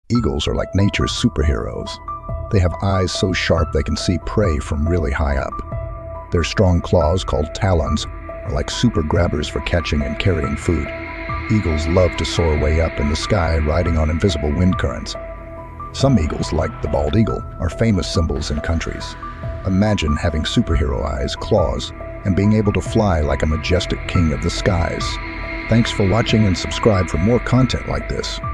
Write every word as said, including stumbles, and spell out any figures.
Eagles are like nature's superheroes. They have eyes so sharp they can see prey from really high up. Their strong claws, called talons, are like super grabbers for catching and carrying food. Eagles love to soar way up in the sky, riding on invisible wind currents. Some eagles, like the bald eagle, are famous symbols in countries. Imagine having superhero eyes, claws, and being able to fly like a majestic king of the skies. Thanks for watching and subscribe for more content like this.